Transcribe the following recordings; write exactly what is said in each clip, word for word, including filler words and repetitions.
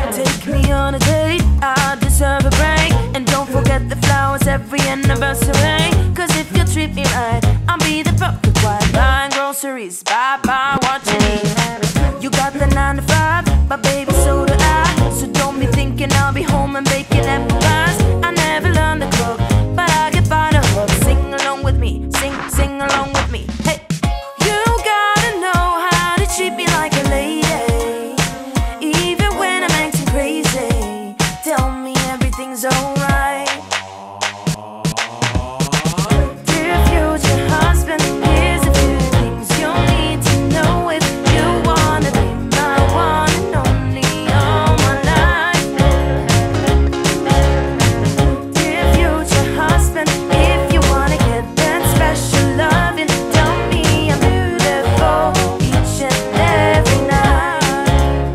Take me on a date, I deserve a break. And don't forget the flowers every anniversary. Cause if you treat me right, I'll be the perfect wife. Buying groceries, buy, buy what you need. You got the nine to five, but baby so do I. So don't be thinking I'll be home and baking apple pies. I never learned to cook, but I get by the hook. Sing along with me, sing, sing along with me. Hey, you gotta know how to treat me like a lady, even when I'm acting crazy. Tell me everything's alright. Dear future husband, here's a few things you'll need to know if you wanna be my one and only all my life. Dear future husband, if you wanna get that special loving, tell me I'm beautiful each and every night.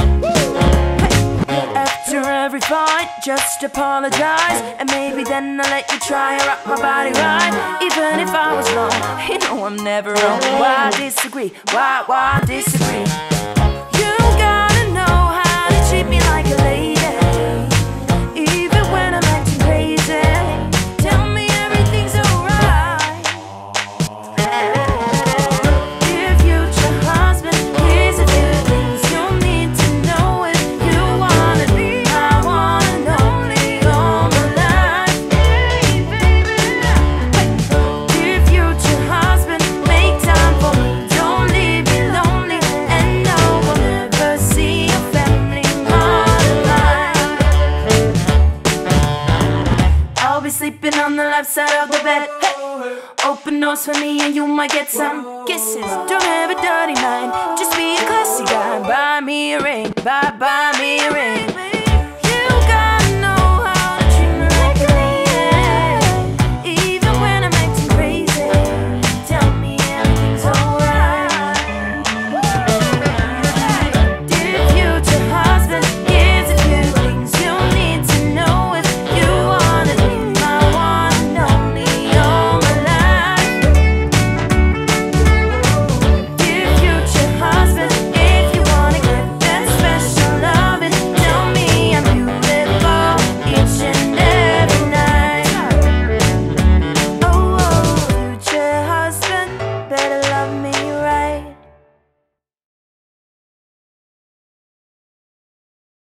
Hey. After every fight, just apologize, and maybe then I'll let you try and rock my body right. Even if I was wrong, you know I'm never wrong. Why disagree? Why, why disagree? You gotta know how to treat me like a lady, even when I'm acting crazy. Tell me everything's alright. Dear future husband, here's a few things you'll need to know if you wanna be my one and only all my life. Hey, baby. Hey. Dear future husband, make time for me, don't leave me lonely, and no, we'll never see your family more than mine. I'll be sleeping on the left side of the bed. Hey. Open doors for me and you might get some kisses. Don't have a dirty mind, just be a classy guy. Buy me a ring, buy, buy me a ring.